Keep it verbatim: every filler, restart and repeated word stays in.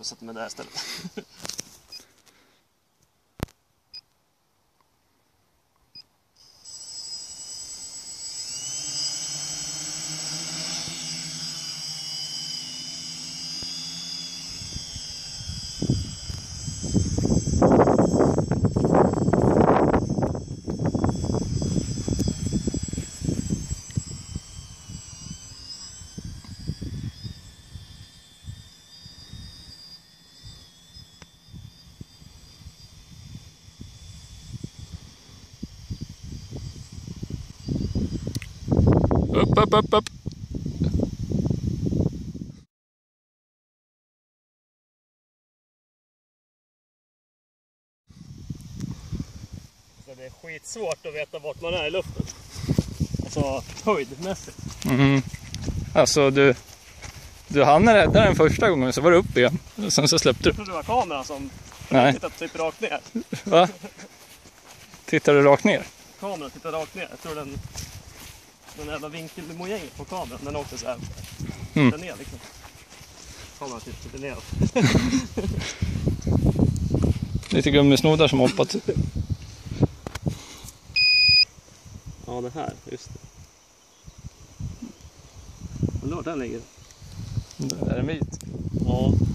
sätter mig där istället. Upp, upp, upp, upp. Så det är skitsvårt att veta vart man är i luften. Alltså höjdmässigt. Mm. Alltså du, du hann rädda den första gången så var du upp igen. Sen så släppte du. Jag trodde det var kameran som Nej. tittade typ rakt ner. Va? Tittar du rakt ner? Kameran tittar rakt ner. Jag tror den, den jävla vinkelmojängen på kameran, den åkte så här. Mm. Den ner liksom. Kameran tittar ner. Lite gummisnoddar som hoppat. Ja, det här, just det. Undrar vart den ligger. Där är en vit. Ja.